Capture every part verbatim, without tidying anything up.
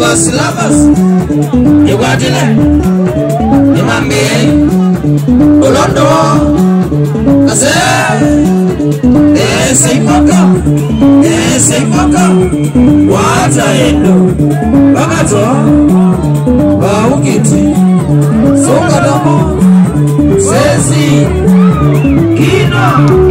Labas, labas. Iguatile. Imambi. Olondo. Kase. Ese foka. Ese foka. Wata endo. Bakato. Baukiti. Sokadomo. Sesi. Kino.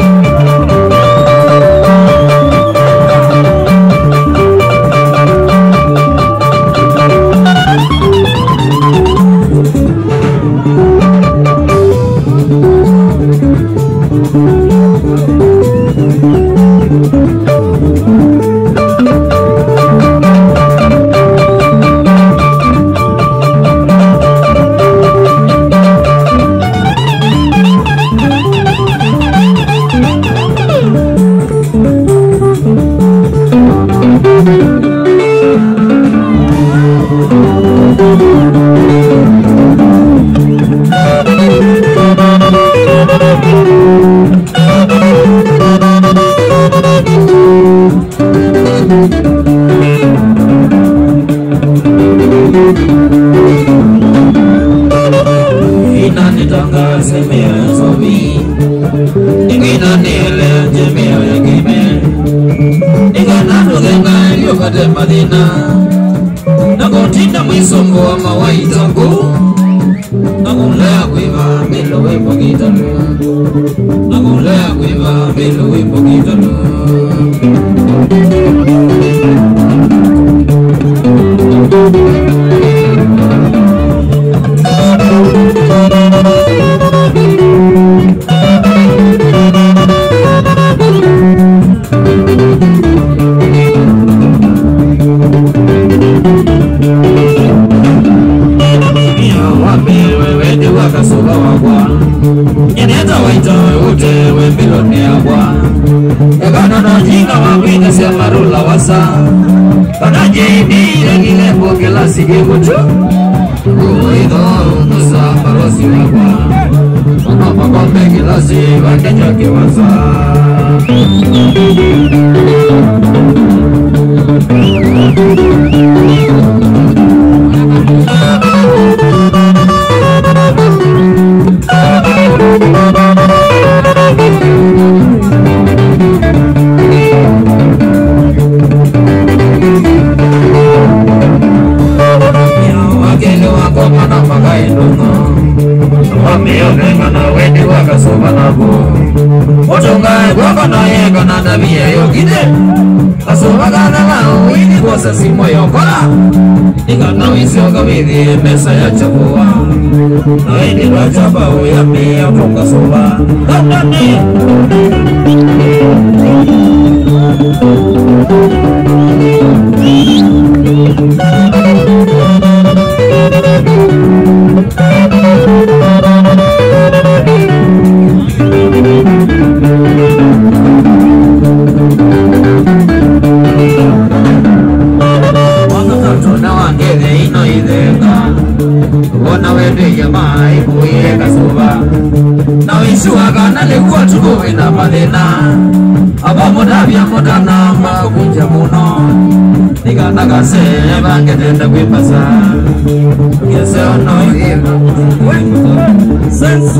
Nakotinda mwisongo wa mawaita ngu Nakulea kuiva milo wimbo gitalu Nakulea kuiva milo wimbo gitalu Sige mucho, oído musa parosi agua, no pago me que la siga que ya que vas si moyo kora Ikana wisioga vithi mesa ya chakua Na ini rajaba uyami ya funga soba Kandani na madena abamodabya modana magunja muno Nikana kase bangetenda kwipasa Kese ono ino Sense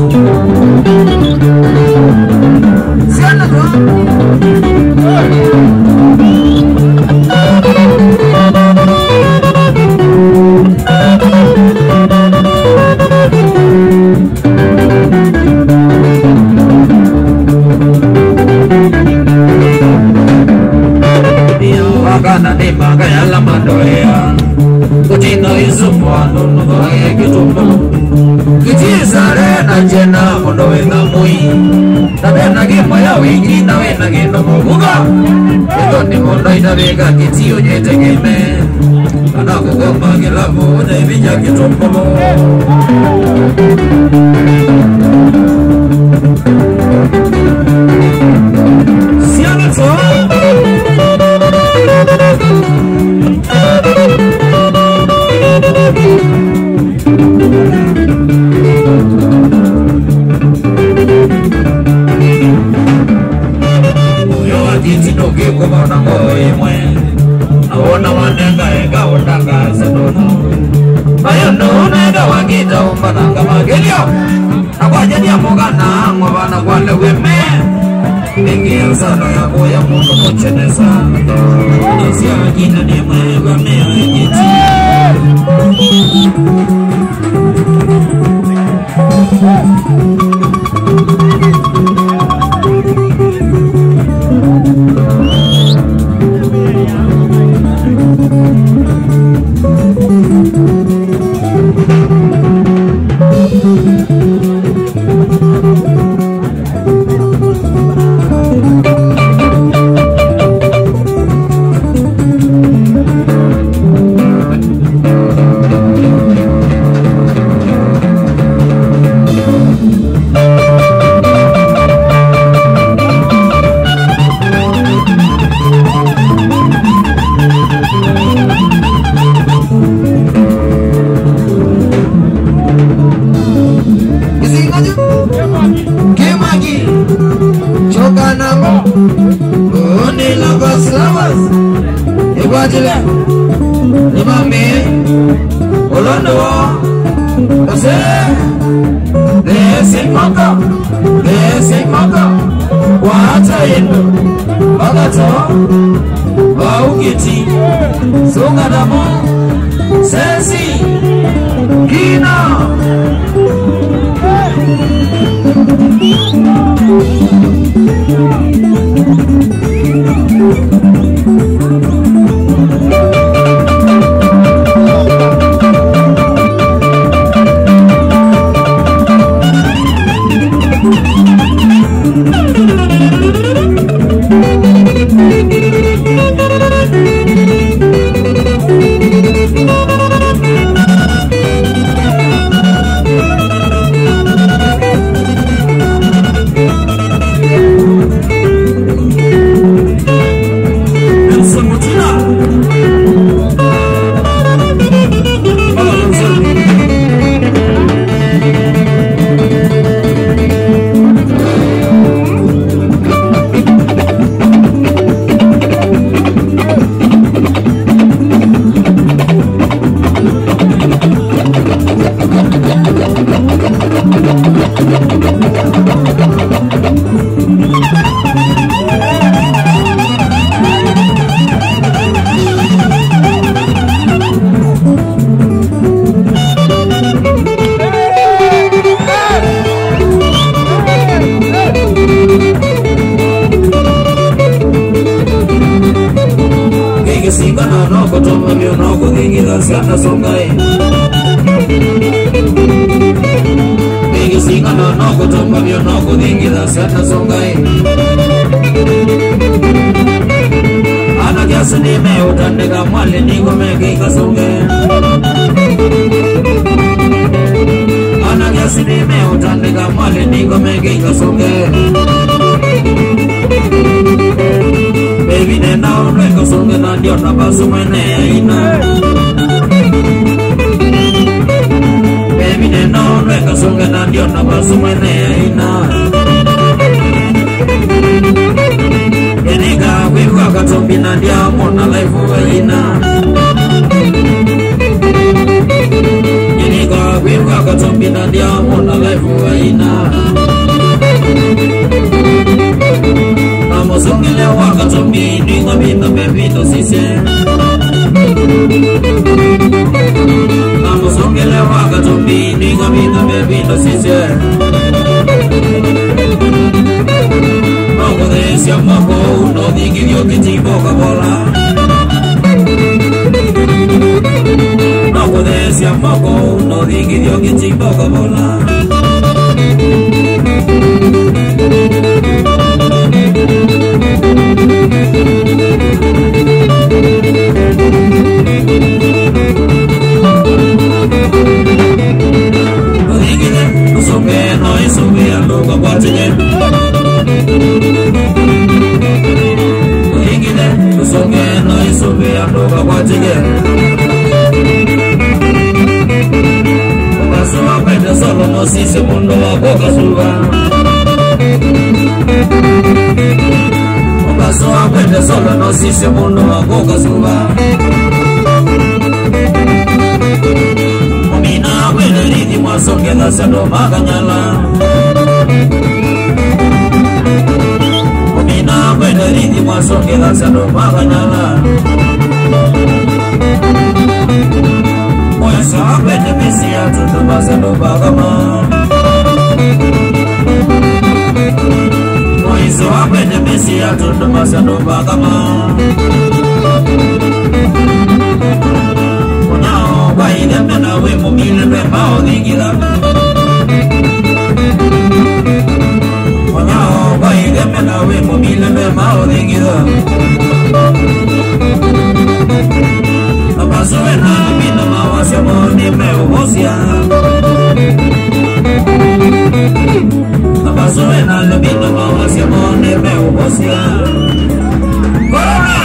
Siana kwa Wakana ni magaya la mandoea Kutino isumwa nunu kaya kitumbo Kitisare na jena kondo wenga mui Tabena kimo ya wingi na wena kino muguga Ito ni kondo itabeka kitio jete kime Kana kukoma kilabu na ibija kitumbo Siana so Uyo wakiti noke kwa na ngoye mwe Aona wanenga ega utanga Ita umbananga magelio Akwaja dia mogana Mwabana kwale weme Ingi sana ya kuya mungu kuchenesa Nisi ajina ni mwega mea ejiti sisi mundo wagoga suba Mumina wele ridi kega sendo maganyala Omina kwenda ridi mwaso kega sendo maganyala Moya sawa kwenda misi ya tutuma sendo bagama Moya sawa kwenda misi ya tutuma sendo bagama Baile pena we mumile pe mao digila Wanyao baile pena we mumile pe mao digila Apaso ena lumino mawasya moni me ubosia Apaso ena lumino mawasya moni me ubosia Corona!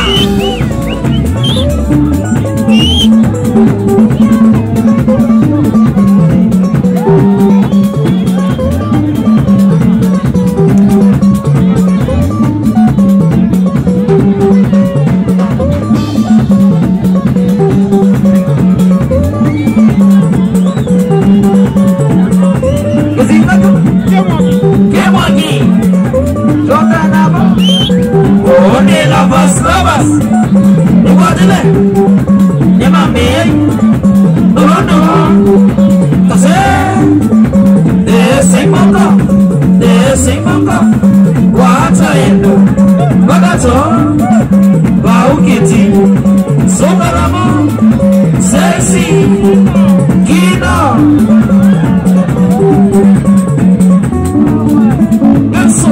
Lavas, lavas, igualdele, llámame, no, no, entonces, de ese moco, de ese moco, guachayendo, bagacho, baukiti, sobaramo, sexy, guido, eso.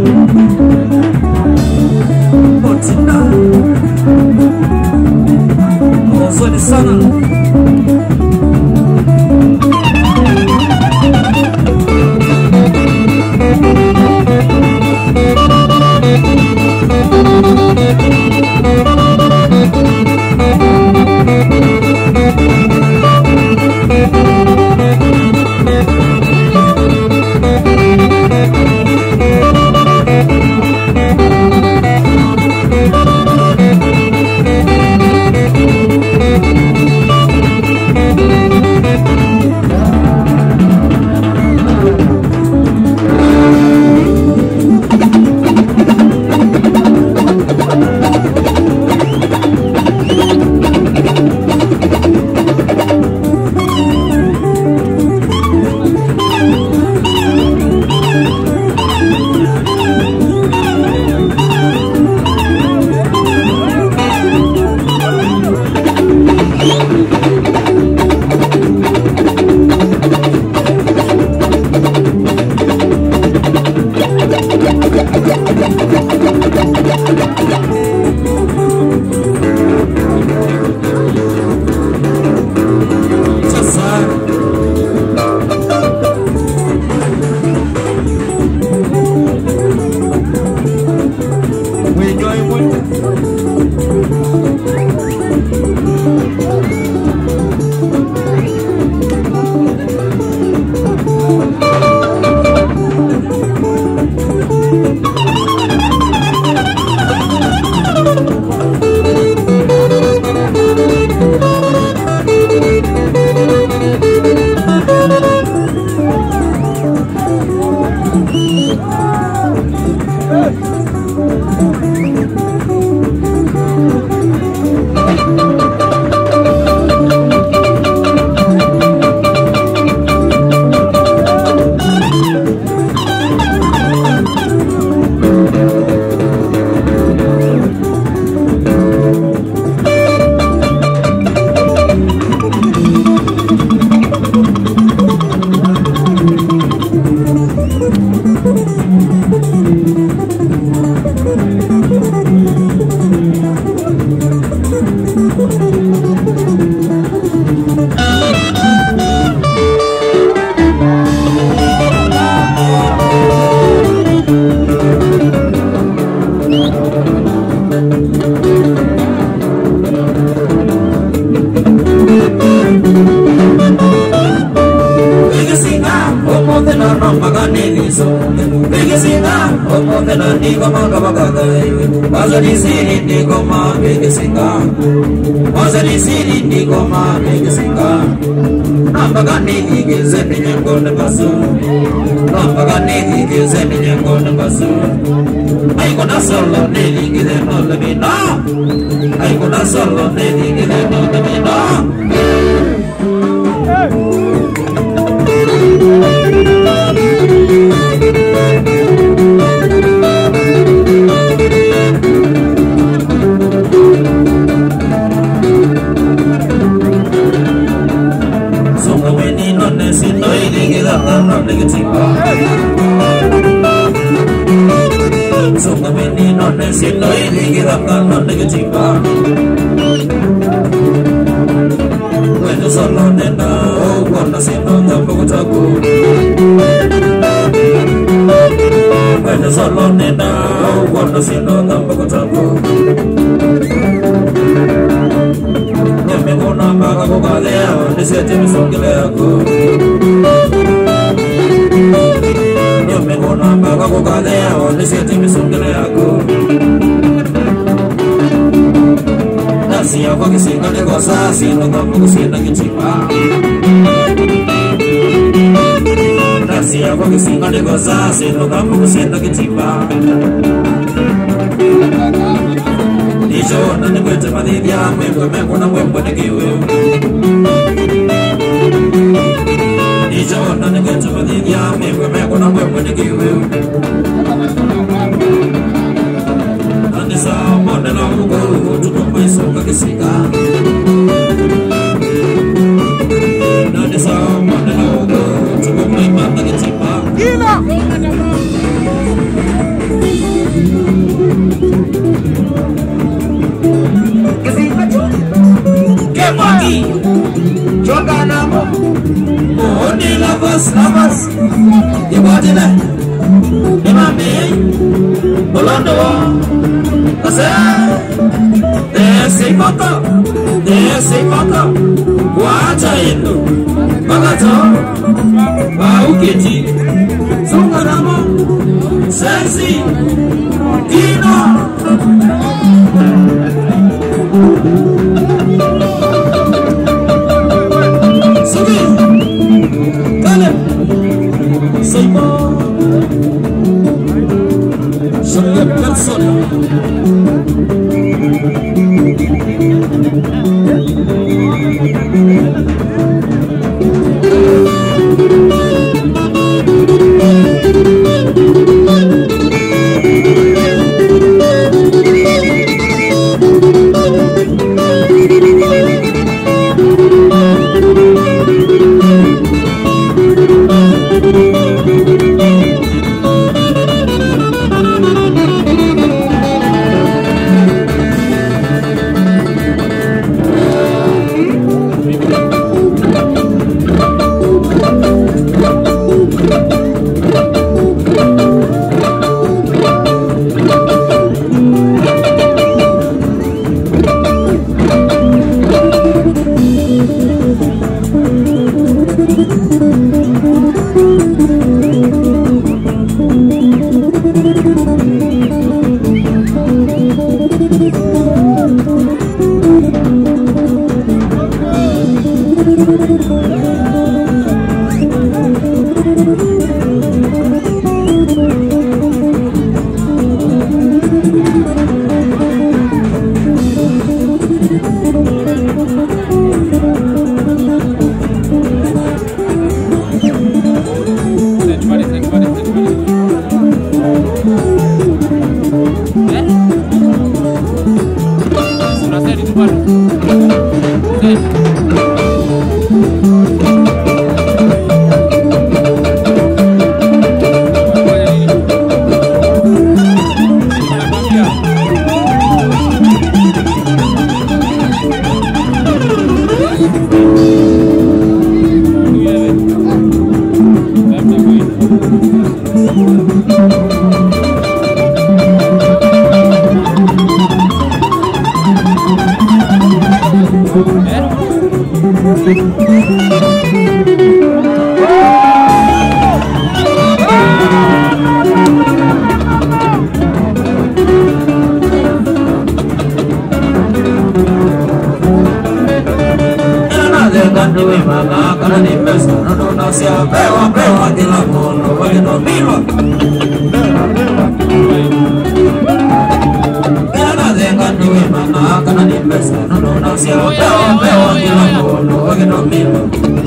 Suene sana no magani so bigisinga omo tena ni kama kama kagai bazari siri ni kama bigisinga bazari siri ni kama bigisinga no magani igeze minyango na basu no magani igeze minyango na basu ai kona solo ne ligide no lebi no ai kona solo ne ligide no lebi no Sunga meni non ne si noi ligira non ne chipa Quando solo ne no quando si non tampoco taku Quando solo ne no quando si non tampoco taku No me gona maga ko galea ne se te songile aku me gona maga ko galea ne se te songile aku Nasi aku kisinga de cosa si no tampoco si na kichipa Nasi aku kisinga de cosa si no tampoco si na kichipa Dijo na ne kwete madidia me ko me ko na we ko de kiwe Dijo na ne kwete madidia me ko me ko na we ko de kiwe Ande sa mo na na ko tu ko mai so ka kisika Ande sa mo na na ko tu ko mai ma ta kichipa Gila Kemaki Joga namo Oni lavas lavas Ibadile Imami Bolando Kase Desi mata Desi mata Wacha indu Bagato Baukiti Sunga namo Sensi Dino Eh? niwe mama kana ni pesa nono nasia pewa pewa kila mono wakino milo ila nazenga niwe mama kana ni pesa nono nasia pewa pewa kila mono wakino milo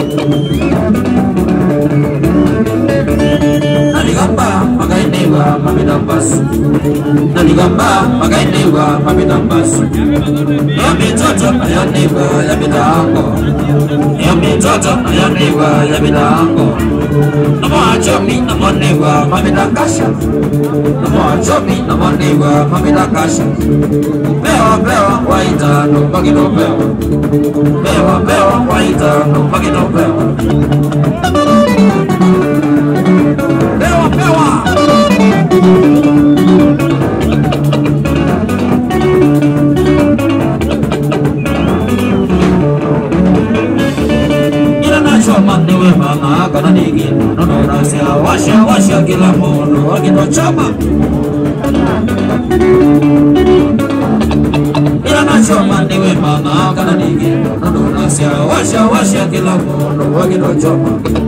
naligamba magainewa mabidambas naligamba magainewa mabidambas yami toto ayanewa yabidango yami toto ayanewa yabidango namo achomi namo newa mabidakasha namo achomi namo newa mabidakasha pewa pewa waita no bagino pewa pewa pewa waita no bagino pewa pewa pewa ila nachoma niwe mama kana nigino nono nasia washa washa kila mono wakino choma ila nachoma niwe mama kana nigino nono nasia washa washa kila mono wakino choma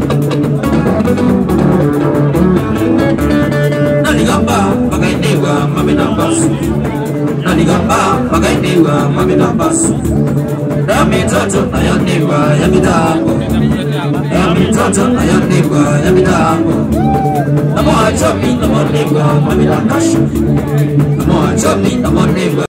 naligamba magainewa mabidambas naligamba magainewa mabidambas yami toto ayanewa yabidango yami toto ayanewa yabidango namo achomi namo newa mabidakasha namo achomi namo newa